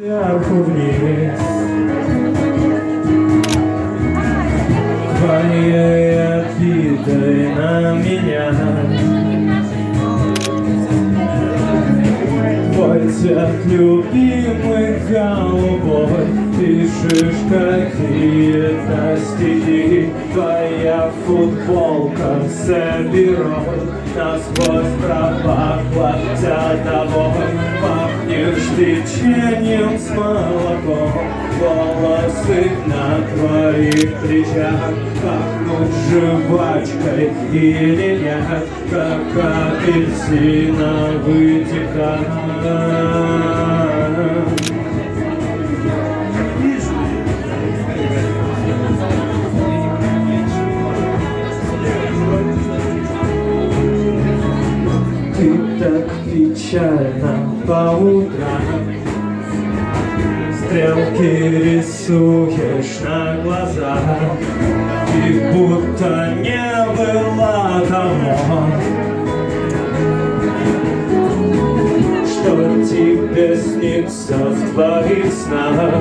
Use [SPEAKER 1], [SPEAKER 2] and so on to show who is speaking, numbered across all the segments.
[SPEAKER 1] Сверху вниз твоей обидой на меня. Твой цвет любимый голубой, пишешь какие-то стихи. Твоя футболка с бюро насквозь пропахла тобой. Пахнешь печеньем с молоком, волосы на твоих плечах пахнут жвачкой или нет, как апельсиновый декан. Ты так печально по утрам стрелки рисуешь на глазах, и будто не было того, что тебе снится в твоих снах.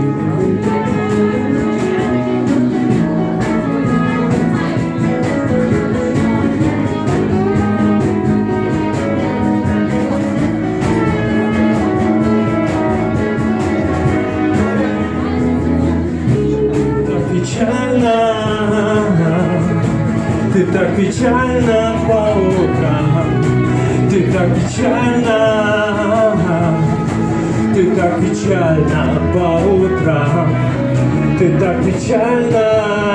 [SPEAKER 1] Ты так печально по утрам, ты так печально, ты так печально по утрам, ты так печально,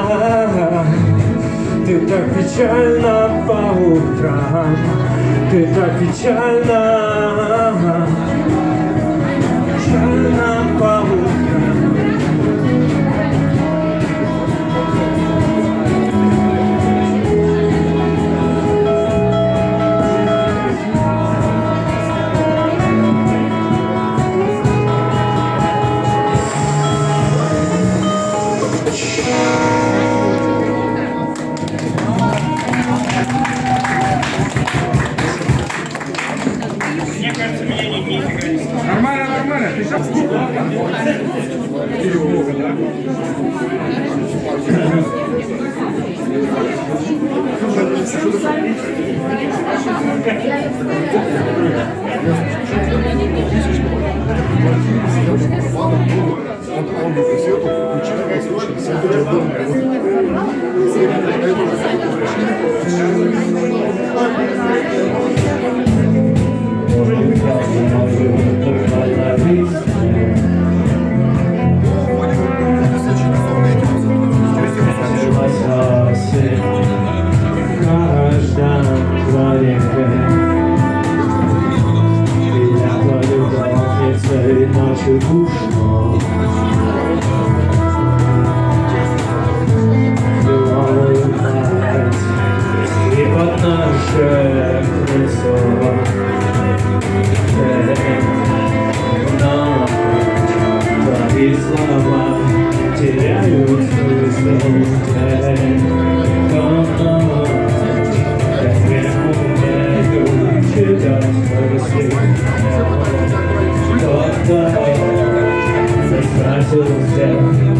[SPEAKER 1] ты так печально по утрам, ты так печально, печально по утрам.
[SPEAKER 2] Мне кажется, меня не играет.
[SPEAKER 3] Нормально, нормально. Ты сейчас Бога, да?
[SPEAKER 1] Ночью душно, белую мать и под наше крыльцо. Но твои слова теряют смысл. Я не умею читать мысли. Кто-то растратил взгляд.